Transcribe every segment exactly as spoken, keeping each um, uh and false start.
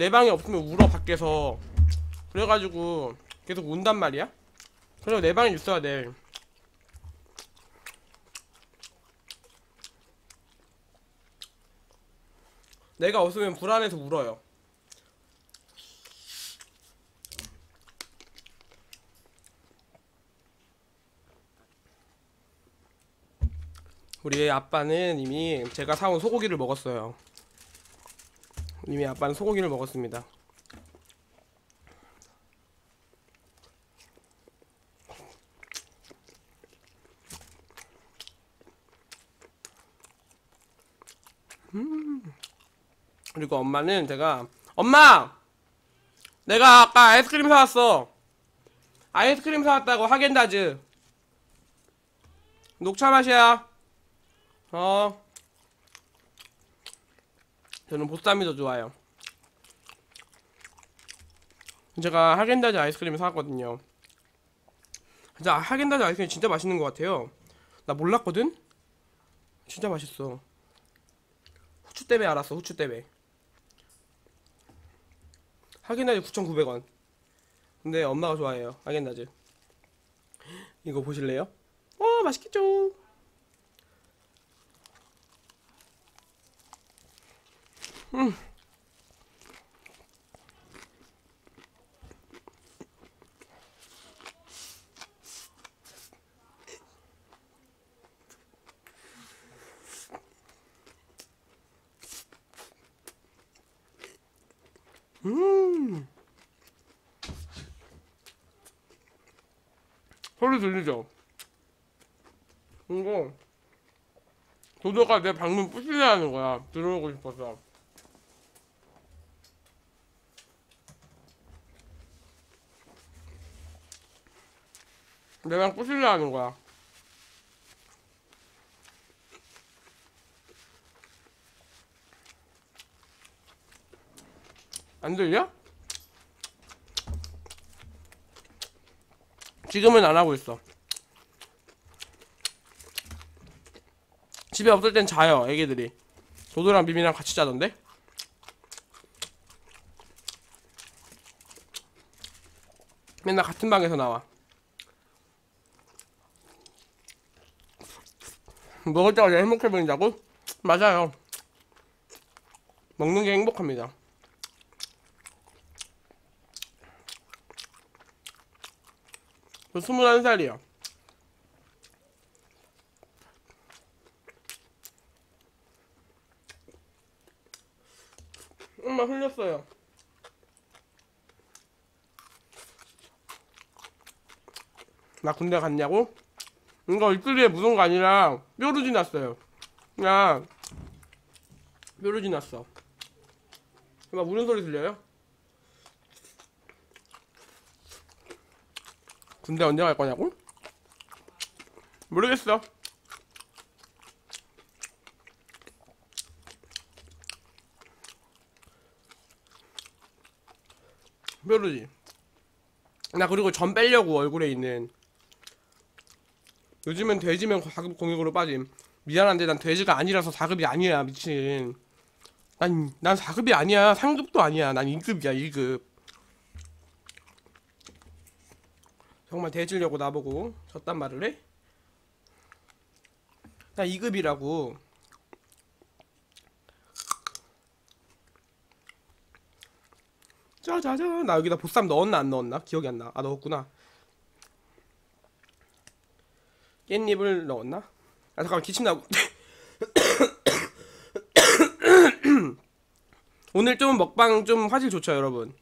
내 방에 없으면 울어 밖에서. 그래가지고 계속 운단 말이야. 그래서 내 방에 있어야 돼. 내가 없으면 불안해서 울어요. 우리 아빠는 이미 제가 사온 소고기를 먹었어요. 이미 아빠는 소고기를 먹었습니다. 음. 그리고 엄마는 제가 엄마! 내가 아까 아이스크림 사왔어. 아이스크림 사왔다고. 하겐다즈 녹차 맛이야. 어 저는 보쌈이 더 좋아요. 제가 하겐다즈 아이스크림 사왔거든요. 진짜 하겐다즈 아이스크림 진짜 맛있는 것 같아요. 나 몰랐거든? 진짜 맛있어. 후추 때문에 알았어. 후추 때문에. 하겐다즈 구천구백 원. 근데 엄마가 좋아해요 하겐다즈. 이거 보실래요? 와 맛있겠죠. 음. 음. 소리 들리죠? 이거 도도가 내 방문 부시려 하는 거야. 들어오고 싶어서. 내 방 부시려 하는 거야. 안 들려? 지금은 안 하고 있어. 집에 없을 땐 자요 애기들이. 도도랑 미미랑 같이 자던데? 맨날 같은 방에서 나와. 먹을 때가 제일 행복해 보인다고? 맞아요. 먹는 게 행복합니다. 저 스물한 살이요. 엄마 흘렸어요. 나 군대 갔냐고? 이거 입술에 묻은 거 아니라 뾰루지 났어요. 그냥 뾰루지 났어. 막 우는 소리 들려요? 군대 언제 갈 거냐고? 모르겠어. 뾰루지. 나 그리고 점 빼려고 얼굴에 있는. 요즘은 돼지면 사급 공익으로 빠짐. 미안한데 난 돼지가 아니라서 사급이 아니야 미친. 난, 난 사급이 아니야. 상급도 아니야. 난 일 급이야 일 급. 정말 돼지려고 나보고 저딴 말을 해? 나 이 급이라고. 짜자자. 나 여기다 보쌈 넣었나 안 넣었나? 기억이 안 나. 아 넣었구나. 깻잎을 넣었나? 아 잠깐만 기침 나고. 오늘 좀 먹방 좀 화질 좋죠 여러분.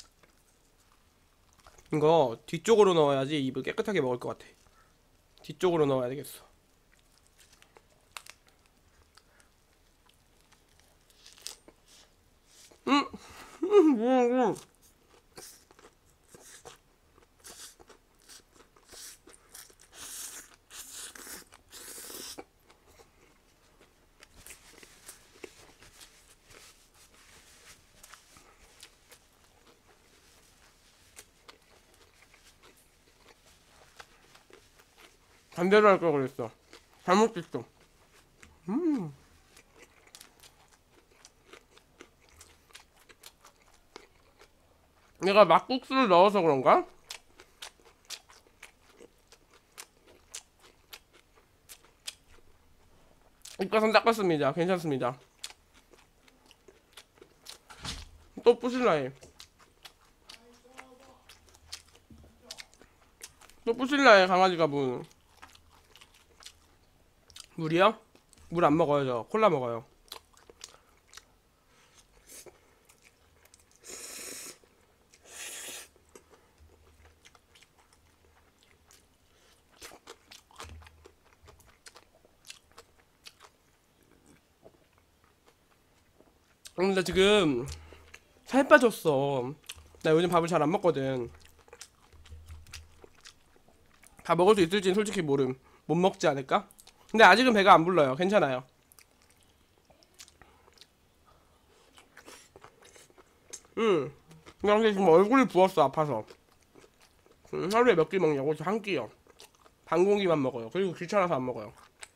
이거 뒤쪽으로 넣어야지 입을 깨끗하게 먹을 것 같아. 뒤쪽으로 넣어야 되겠어. 음, 음, 음, 음. 반대로 할 걸 그랬어. 잘못했어. 음. 내가 막국수를 넣어서 그런가? 입가선 닦았습니다. 괜찮습니다. 또 부실라해. 또 부실라해 강아지가 물. 물이요? 물 안 먹어요. 저 콜라 먹어요. 근데 지금 살 빠졌어. 나 요즘 밥을 잘 안 먹거든. 다 먹을 수 있을지는 솔직히 모름. 못 먹지 않을까? 근데 아직은 배가 안 불러요. 괜찮아요. 응. 근데 지금 얼굴이 부었어. 아파서. 음, 하루에 몇 끼 먹냐고? 저 한 끼요. 반 공기만 먹어요. 그리고 귀찮아서 안 먹어요.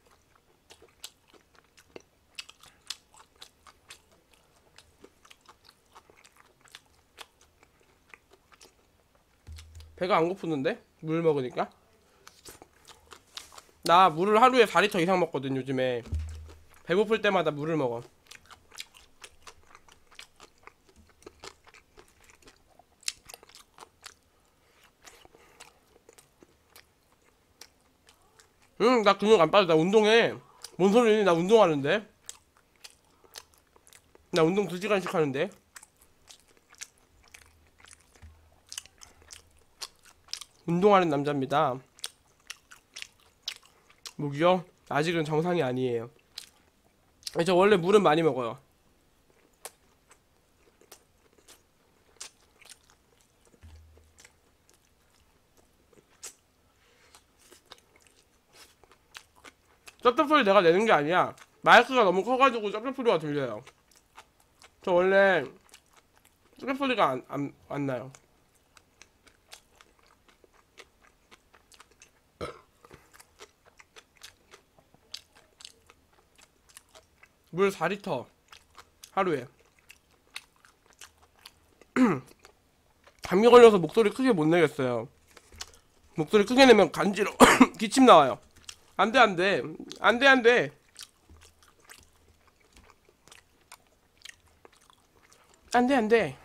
배가 안 고프는데? 물 먹으니까? 나 물을 하루에 사 리터 이상 먹거든 요즘에. 배고플 때마다 물을 먹어. 응, 나 근육 안 빠져. 나 운동해. 뭔 소리니? 나 운동하는데. 나 운동 두 시간씩 하는데. 운동하는 남자입니다. 목이요? 아직은 정상이 아니에요. 저 원래 물은 많이 먹어요. 쩝쩝소리 내가 내는 게 아니야. 마이크가 너무 커가지고 쩝쩝소리가 들려요. 저 원래 쩝쩝소리가 안, 안, 안 나요. 물 사 리터 하루에. 감기 걸려서 목소리 크게 못 내겠어요. 목소리 크게 내면 간지러 기침 나와요. 안돼 안돼 안돼 안돼 안돼 안돼.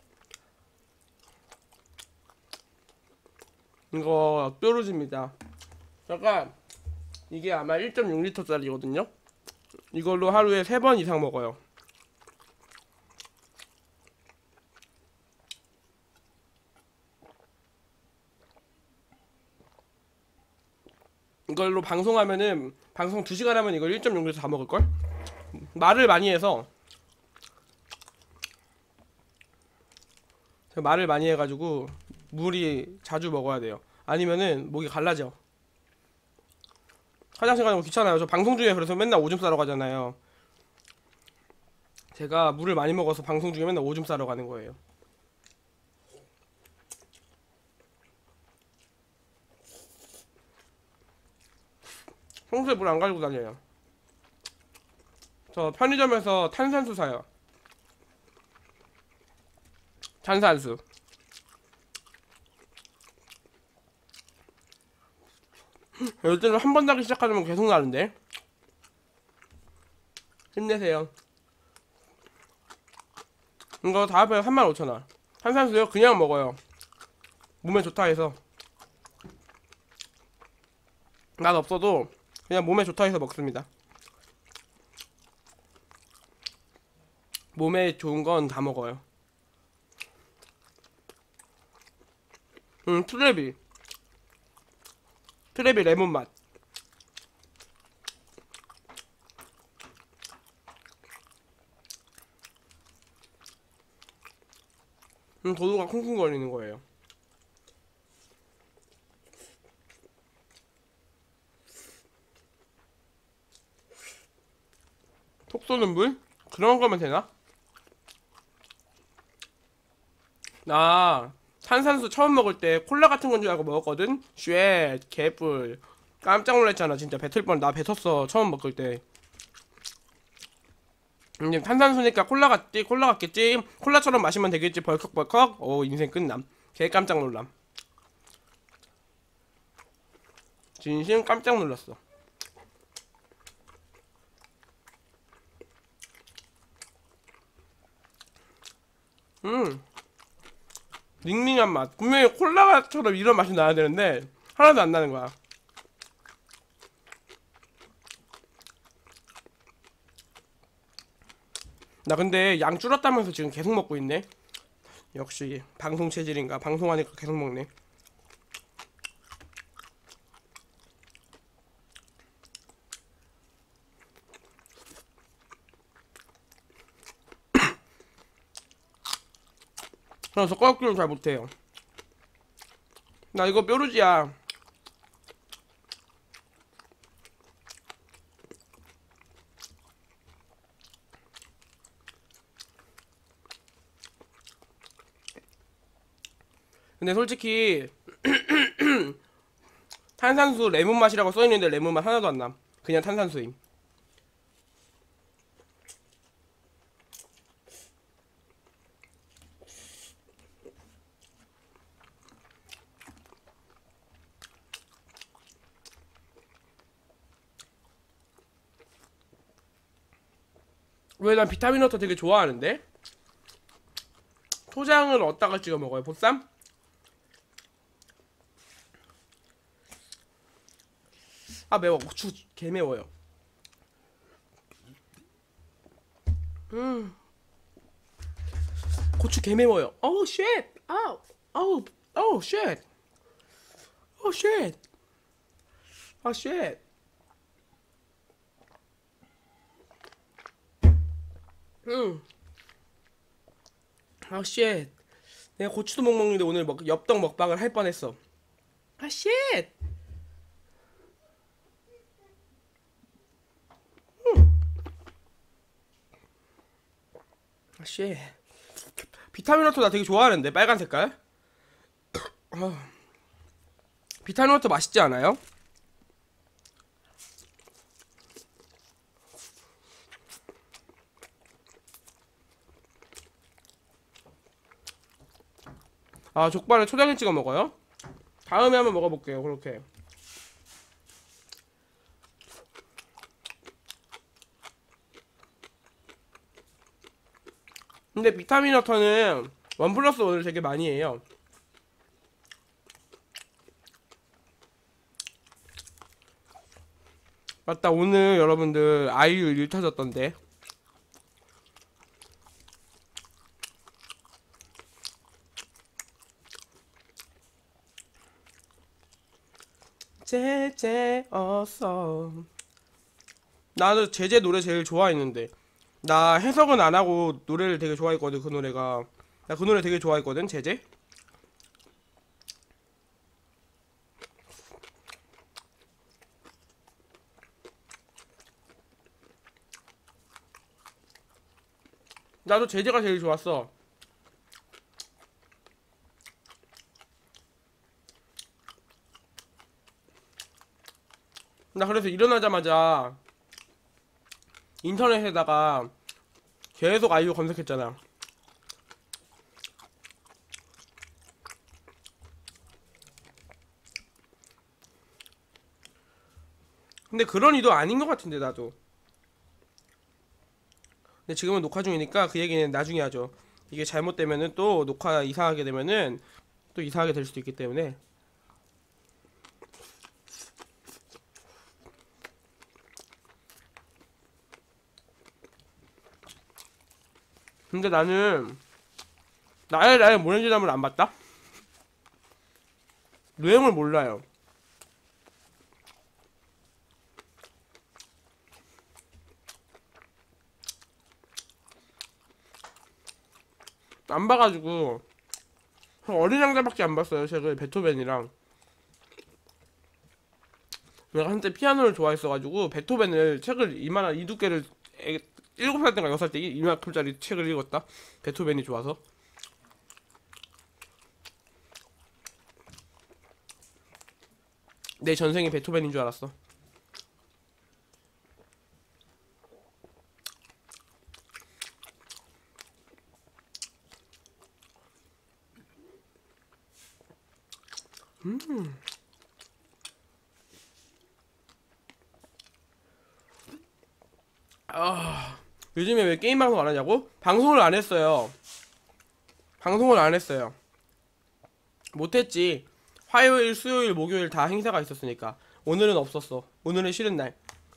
이거 뾰루지입니다. 잠깐, 이게 아마 일 점 육 리터짜리거든요 이걸로 하루에 세 번 이상 먹어요. 이걸로 방송하면은, 방송 두 시간 하면 이걸 일 점 육 리터 다 먹을걸? 말을 많이 해서. 말을 많이 해가지고 물이 자주 먹어야 돼요. 아니면은 목이 갈라져. 화장실 가는 거 귀찮아요. 저 방송 중에 그래서 맨날 오줌 싸러 가잖아요. 제가 물을 많이 먹어서 방송 중에 맨날 오줌 싸러 가는 거예요. 평소에 물 안 가지고 다녀요. 저 편의점에서 탄산수 사요. 탄산수. 요즘은 한 번 나기 시작하면 계속 나는데. 힘내세요. 이거 다 합해서 삼만 오천 원. 탄산수요? 그냥 먹어요. 몸에 좋다 해서. 맛 없어도 그냥 몸에 좋다 해서 먹습니다. 몸에 좋은 건 다 먹어요. 음, 트레비. 트레비 레몬 맛. 음, 도도가 쿵쿵거리는 거예요. 톡 쏘는 물? 그런 거면 되나? 나 탄산수 처음 먹을 때 콜라 같은 건 줄 알고 먹었거든? 쉣, 개뿔. 깜짝 놀랐잖아. 진짜 뱉을 뻔. 나 뱉었어. 처음 먹을 때. 이제 탄산수니까 콜라 같지? 콜라 같겠지? 콜라처럼 마시면 되겠지? 벌컥벌컥. 오, 인생 끝남. 개 깜짝 놀람. 진심 깜짝 놀랐어. 음, 닝닝한 맛. 분명히 콜라처럼 이런 맛이 나야 되는데 하나도 안 나는 거야. 나 근데 양 줄었다면서 지금 계속 먹고 있네. 역시 방송 체질인가? 방송하니까 계속 먹네. 저 젓가락질을 잘 못해요. 나 이거 뾰루지야. 근데 솔직히 탄산수 레몬 맛이라고 써있는데 레몬 맛 하나도 안 남. 그냥 탄산수임. 왜 난 비타민워터 되게 좋아하는데? 초장을 어디다가 찍어 먹어요? 보쌈? 아 매워. 고추 개 매워요. 음 고추 개 매워요. 어우 쉣. 아우 아우 어우 쉣. 어우 쉣. 아 쉣. 음. 아 쉣. 내가 고추도 못 먹는데 오늘 먹, 엽떡 먹방을 할 뻔했어. 아 쉣. 아 쉣. 비타민워터 나 되게 좋아하는데 빨간 색깔. 아, 비타민워터 맛있지 않아요? 아 족발을 초장에 찍어 먹어요? 다음에 한번 먹어볼게요. 그렇게. 근데 비타민워터는 원 플러스 원을 되게 많이 해요. 맞다, 오늘 여러분들 아이유 일 터졌던데. 제제 어서. 나도 제제 노래 제일 좋아했는데 나 해석은 안 하고 노래를 되게 좋아했거든. 그 노래가 나 그 노래 되게 좋아했거든. 제제. 나도 제제가 제일 좋았어. 나 그래서 일어나자마자 인터넷에다가 계속 아이유 검색했잖아. 근데 그런 의도 아닌 것 같은데 나도. 근데 지금은 녹화 중이니까 그 얘기는 나중에 하죠. 이게 잘못되면은 또 녹화 이상하게 되면은 또 이상하게 될 수도 있기 때문에. 근데 나는 나의 나의 모래지담을 안 봤다? 내용을 몰라요. 안 봐가지고 어린 왕자밖에 안 봤어요. 책을 베토벤이랑. 내가 한때 피아노를 좋아했어가지고 베토벤을 책을 이만한 이 두께를 일곱 살 때인가 여섯 살 때 이만큼짜리 책을 읽었다. 베토벤이 좋아서. 내 전생이 베토벤인 줄 알았어. 음. 아, 요즘에 왜 게임 방송 안 하냐고? 방송을 안 했어요. 방송을 안 했어요. 못했지. 화요일, 수요일, 목요일 다 행사가 있었으니까. 오늘은 없었어. 오늘은 쉬는 날.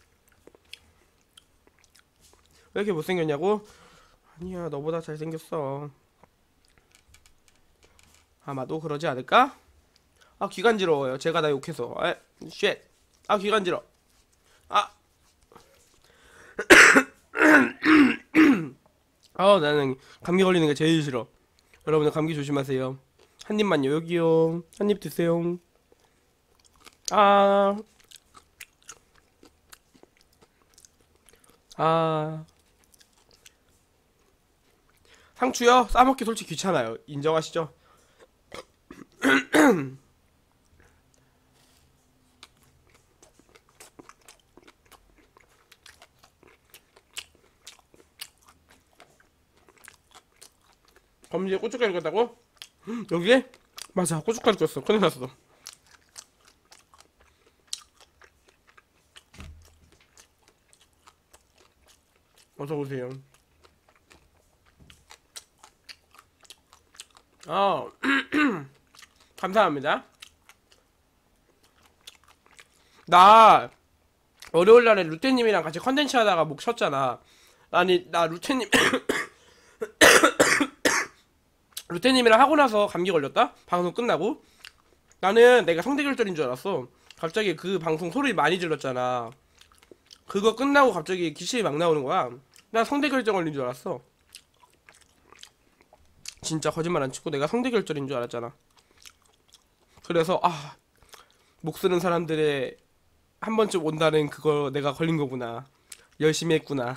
왜 이렇게 못생겼냐고? 아니야, 너보다 잘생겼어. 아마도 그러지 않을까? 아, 귀간지러워요. 제가 나 욕해서. 아, 쉣. 아, 귀간지러. 아, 아, 나는 감기 걸리는 게 제일 싫어. 여러분들 감기 조심하세요. 한 입만요. 여기요. 한 입 드세요. 아, 아. 상추요? 싸먹기 솔직히 귀찮아요. 인정하시죠? 검지에 고춧가루 꼈다고? 여기에? 맞아, 고춧가루 꼈어. 큰일 났어. 어서 오세요. 아, 감사합니다. 나 월요일 날에 루테님이랑 같이 컨텐츠 하다가 목 쉬었잖아. 아니, 나 루테님, 루테님이랑 하고 나서 감기 걸렸다? 방송 끝나고? 나는 내가 성대결절인 줄 알았어. 갑자기 그 방송 소리 많이 질렀잖아. 그거 끝나고 갑자기 기침이 막 나오는 거야. 나 성대결절 걸린 줄 알았어. 진짜 거짓말 안 치고 내가 성대결절인 줄 알았잖아. 그래서 아, 목 쓰는 사람들의 한 번쯤 온다는 그거 내가 걸린 거구나. 열심히 했구나.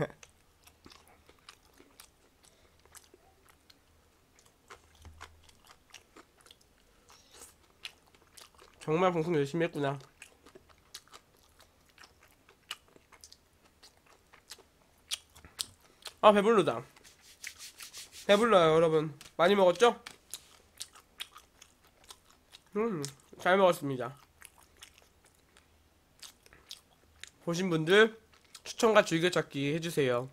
정말 방송 열심히 했구나. 아, 배불르다. 배불러요, 여러분. 많이 먹었죠? 음, 잘 먹었습니다. 보신 분들 추천과 즐겨찾기 해주세요.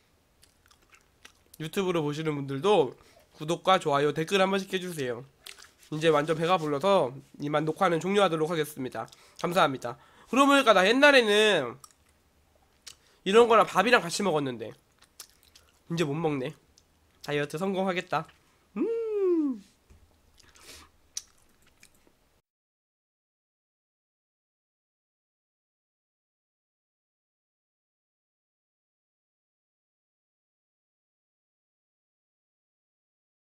유튜브로 보시는 분들도 구독과 좋아요, 댓글 한 번씩 해주세요. 이제 완전 배가 불러서 이만 녹화는 종료하도록 하겠습니다. 감사합니다. 그러고 보니까 나 옛날에는 이런 거랑 밥이랑 같이 먹었는데 이제 못 먹네. 다이어트 성공하겠다.